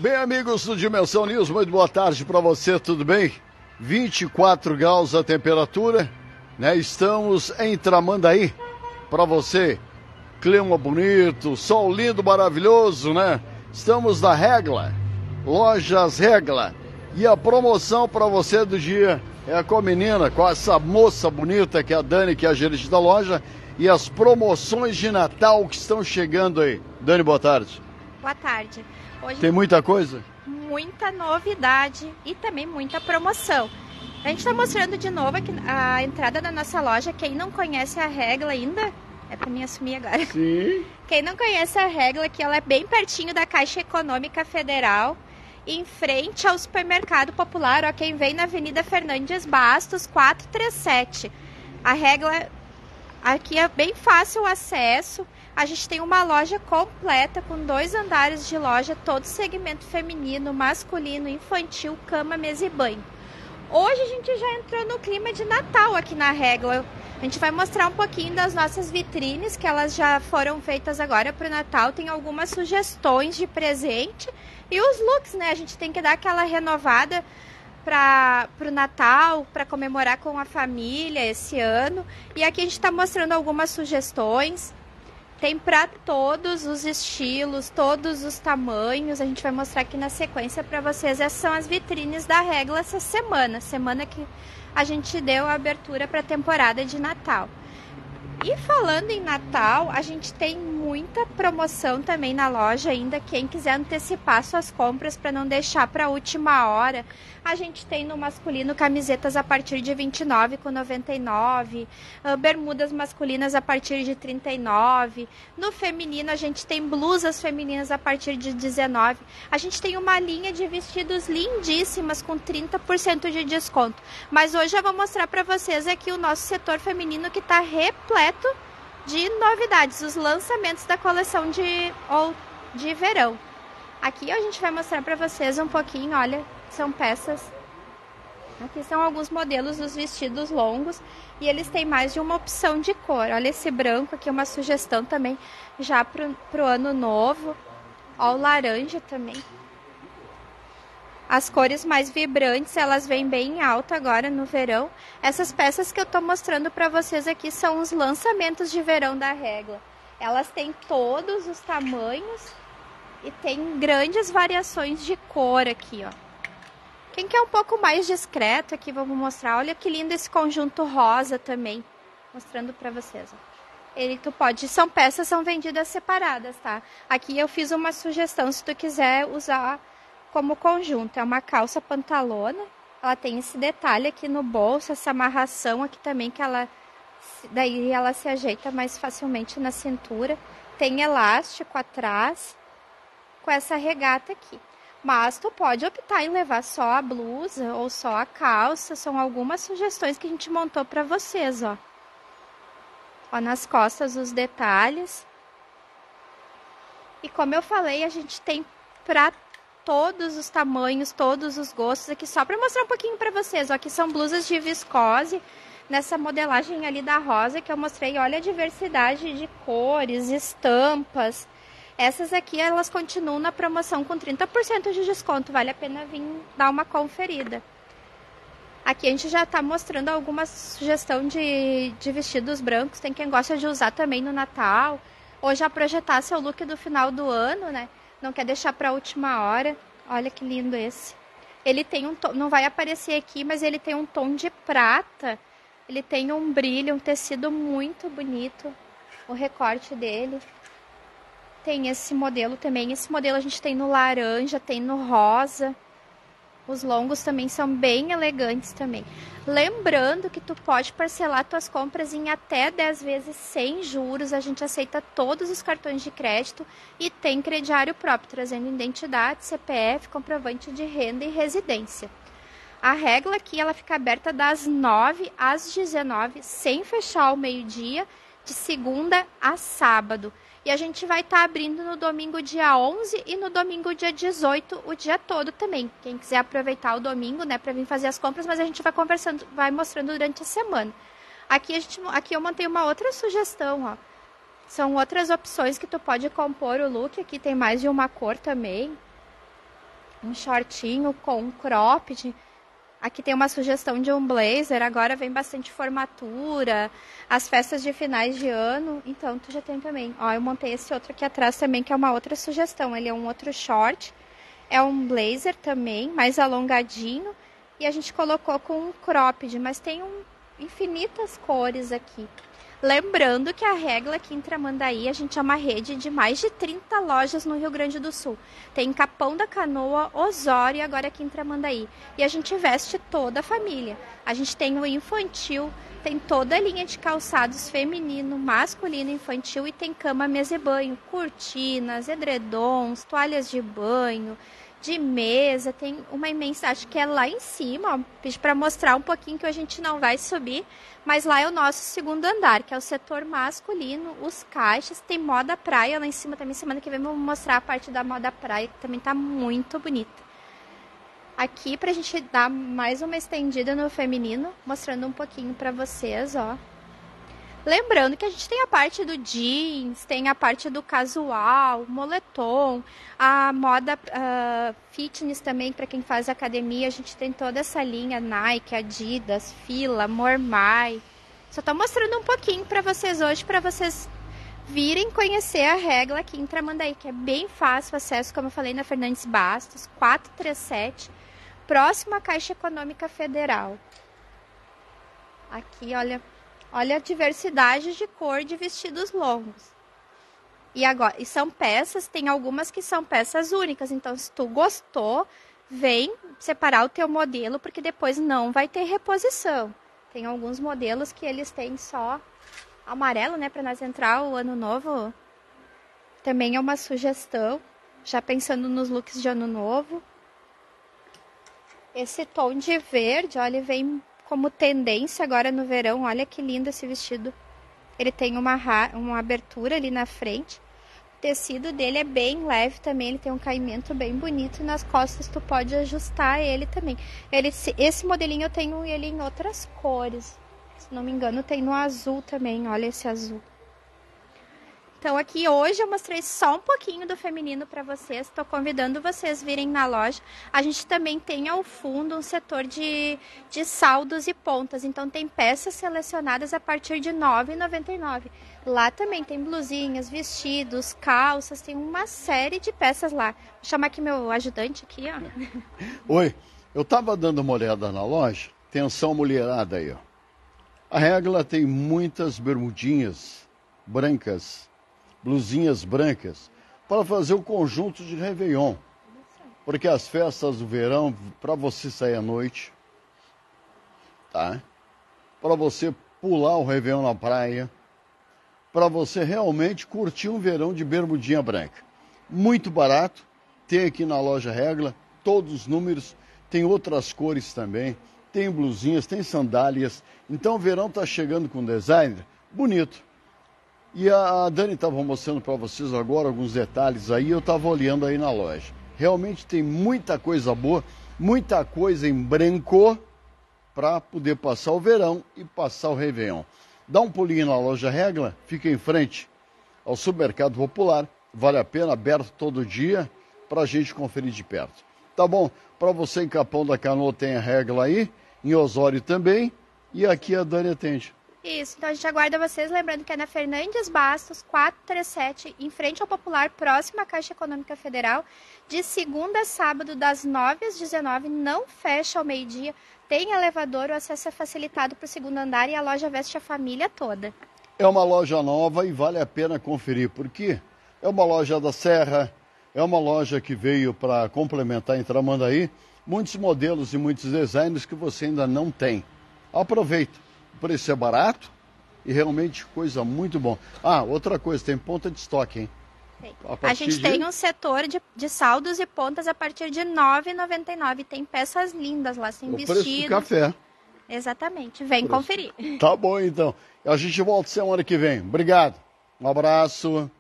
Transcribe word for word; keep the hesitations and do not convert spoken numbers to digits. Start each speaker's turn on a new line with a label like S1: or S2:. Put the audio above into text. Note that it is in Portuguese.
S1: Bem, amigos do Dimensão News, muito boa tarde para você, tudo bem? vinte e quatro graus a temperatura, né? Estamos em Tramandaí para você. Clima bonito, sol lindo, maravilhoso, né? Estamos na Regla, Lojas Regla. E a promoção para você do dia é com a menina, com essa moça bonita que é a Dani, que é a gerente da loja. E as promoções de Natal que estão chegando aí. Dani, boa tarde.
S2: Boa tarde. Hoje
S1: tem muita coisa?
S2: Muita novidade e também muita promoção. A gente está mostrando de novo aqui a entrada da nossa loja. Quem não conhece a Regla ainda, é para mim assumir agora.
S1: Sim.
S2: Quem não conhece a Regla, que ela é bem pertinho da Caixa Econômica Federal, em frente ao Supermercado Popular, ó, quem vem na Avenida Fernandes Bastos, quatrocentos e trinta e sete. A Regla, aqui é bem fácil o acesso. A gente tem uma loja completa com dois andares de loja, todo segmento feminino, masculino, infantil, cama, mesa e banho. Hoje a gente já entrou no clima de Natal aqui na Regla. A gente vai mostrar um pouquinho das nossas vitrines, que elas já foram feitas agora para o Natal. Tem algumas sugestões de presente e os looks, né? A gente tem que dar aquela renovada para o Natal, para comemorar com a família esse ano. E aqui a gente está mostrando algumas sugestões. Tem para todos os estilos, todos os tamanhos. A gente vai mostrar aqui na sequência para vocês. Essas são as vitrines da Regla essa semana. Semana que a gente deu a abertura para a temporada de Natal. E falando em Natal, a gente tem muita promoção também na loja ainda. Quem quiser antecipar suas compras para não deixar para a última hora, a gente tem no masculino camisetas a partir de vinte e nove reais com noventa e nove centavos, bermudas masculinas a partir de trinta e nove reais. No feminino a gente tem blusas femininas a partir de dezenove reais. A gente tem uma linha de vestidos lindíssimas com trinta por cento de desconto. Mas hoje eu vou mostrar para vocês aqui o nosso setor feminino que está repleto de novidades, os lançamentos da coleção de, ou, de verão. Aqui a gente vai mostrar para vocês um pouquinho, olha, são peças. Aqui são alguns modelos dos vestidos longos e eles têm mais de uma opção de cor. Olha esse branco aqui, uma sugestão também já para o ano novo. Olha o laranja também. As cores mais vibrantes, elas vêm bem alta agora no verão. Essas peças que eu estou mostrando para vocês aqui são os lançamentos de verão da Regla. Elas têm todos os tamanhos e tem grandes variações de cor aqui, ó. Quem quer um pouco mais discreto aqui, vamos mostrar. Olha que lindo esse conjunto rosa também, mostrando para vocês, ó. Ele, tu pode, são peças, são vendidas separadas, tá? Aqui eu fiz uma sugestão, se tu quiser usar como conjunto. É uma calça pantalona, ela tem esse detalhe aqui no bolso, essa amarração aqui também, que ela, daí ela se ajeita mais facilmente na cintura. Tem elástico atrás, com essa regata aqui. Mas tu pode optar em levar só a blusa ou só a calça, são algumas sugestões que a gente montou para vocês, ó. Ó, nas costas os detalhes. E como eu falei, a gente tem para todos os tamanhos, todos os gostos aqui, só para mostrar um pouquinho para vocês. Ó, aqui são blusas de viscose, nessa modelagem ali da rosa que eu mostrei. Olha a diversidade de cores, estampas. Essas aqui, elas continuam na promoção com trinta por cento de desconto. Vale a pena vir dar uma conferida. Aqui a gente já está mostrando alguma sugestão de, de vestidos brancos. Tem quem gosta de usar também no Natal. Ou já projetar seu look do final do ano, né? Não quer deixar para a última hora. Olha que lindo esse. Ele tem um tom, não vai aparecer aqui, mas ele tem um tom de prata. Ele tem um brilho, um tecido muito bonito. O recorte dele. Tem esse modelo também. Esse modelo a gente tem no laranja, tem no rosa. Os longos também são bem elegantes também. Lembrando que tu pode parcelar tuas compras em até dez vezes sem juros. A gente aceita todos os cartões de crédito e tem crediário próprio, trazendo identidade, C P F, comprovante de renda e residência. A Regla aqui, ela fica aberta das nove às dezenove, sem fechar ao meio-dia, de segunda a sábado. E a gente vai estar tá abrindo no domingo dia onze e no domingo dia dezoito, o dia todo também. Quem quiser aproveitar o domingo, né, para vir fazer as compras, mas a gente vai conversando, vai mostrando durante a semana. Aqui, a gente, aqui eu montei uma outra sugestão, ó. São outras opções que tu pode compor o look. Aqui tem mais de uma cor também. um shortinho com um cropped. Aqui tem uma sugestão de um blazer, agora vem bastante formatura, as festas de finais de ano, então tu já tem também. Ó, eu montei esse outro aqui atrás também, que é uma outra sugestão, ele é um outro short, é um blazer também, mais alongadinho, e a gente colocou com um cropped, mas tem um, infinitas cores aqui. Lembrando que a Regla aqui em Tramandaí, a gente é uma rede de mais de trinta lojas no Rio Grande do Sul. Tem Capão da Canoa, Osório e agora aqui em Tramandaí. E a gente veste toda a família. A gente tem o infantil, tem toda a linha de calçados feminino, masculino, infantil e tem cama, mesa e banho, cortinas, edredons, toalhas de banho, de mesa, tem uma imensa, acho que é lá em cima, ó, pedi para mostrar um pouquinho que a gente não vai subir, mas lá é o nosso segundo andar, que é o setor masculino, os caixas, tem moda praia lá em cima também, semana que vem vamos mostrar a parte da moda praia, que também tá muito bonita. Aqui pra gente dar mais uma estendida no feminino, mostrando um pouquinho para vocês, ó. Lembrando que a gente tem a parte do jeans, tem a parte do casual, moletom, a moda uh, fitness também, para quem faz academia, a gente tem toda essa linha Nike, Adidas, Fila, Mormai. Só estou mostrando um pouquinho para vocês hoje, para vocês virem conhecer a Regla aqui em Tramandaí, que é bem fácil acesso, como eu falei, na Fernandes Bastos, quatrocentos e trinta e sete, próximo à Caixa Econômica Federal. Aqui, olha... Olha a diversidade de cor de vestidos longos. E agora, e são peças, tem algumas que são peças únicas. Então, se tu gostou, vem separar o teu modelo, porque depois não vai ter reposição. Tem alguns modelos que eles têm só amarelo, né? Para nós entrar o ano novo. Também é uma sugestão, já pensando nos looks de ano novo. Esse tom de verde, olha, ele vem... como tendência agora no verão, olha que lindo esse vestido. Ele tem uma, uma abertura ali na frente. O tecido dele é bem leve também, ele tem um caimento bem bonito. E nas costas tu pode ajustar ele também. Ele, esse modelinho eu tenho ele em outras cores. Se não me engano tem no azul também, olha esse azul. Então aqui hoje eu mostrei só um pouquinho do feminino para vocês, estou convidando vocês a virem na loja. A gente também tem ao fundo um setor de, de saldos e pontas, então tem peças selecionadas a partir de nove reais e noventa e nove centavos. Lá também tem blusinhas, vestidos, calças, tem uma série de peças lá. Vou chamar aqui meu ajudante aqui, ó.
S1: Oi, eu estava dando uma olhada na loja, atenção mulherada aí, ó. A Regla tem muitas bermudinhas brancas, blusinhas brancas, para fazer o conjunto de Réveillon. Porque as festas do verão, para você sair à noite, tá? Para você pular o Réveillon na praia, para você realmente curtir um verão de bermudinha branca. Muito barato, tem aqui na loja Regla, todos os números, tem outras cores também, tem blusinhas, tem sandálias. Então o verão está chegando com designer bonito. E a Dani estava mostrando para vocês agora alguns detalhes aí, eu estava olhando aí na loja. Realmente tem muita coisa boa, muita coisa em branco para poder passar o verão e passar o Réveillon. Dá um pulinho na loja Regla, fica em frente ao Supermercado Popular, vale a pena, aberto todo dia, para a gente conferir de perto. Tá bom? Para você em Capão da Canoa tem a Regla aí, em Osório também, e aqui a Dani atende.
S2: Isso, então a gente aguarda vocês, lembrando que é na Fernandes Bastos, quatrocentos e trinta e sete, em frente ao Popular, próximo à Caixa Econômica Federal, de segunda a sábado, das nove às dezenove, não fecha ao meio-dia, tem elevador, o acesso é facilitado para o segundo andar e a loja veste a família toda.
S1: É uma loja nova e vale a pena conferir, porque é uma loja da Serra, é uma loja que veio para complementar em Tramandaí muitos modelos e muitos designs que você ainda não tem. Aproveita. O preço é barato e realmente coisa muito bom. Ah, outra coisa, tem ponta de estoque, hein?
S2: A, a gente de... tem um setor de, de saldos e pontas a partir de nove reais e noventa e nove centavos. Tem peças lindas lá, sem vestido. O preço do
S1: café.
S2: Exatamente, vem conferir.
S1: Tá bom, então. A gente volta semana que vem. Obrigado. Um abraço.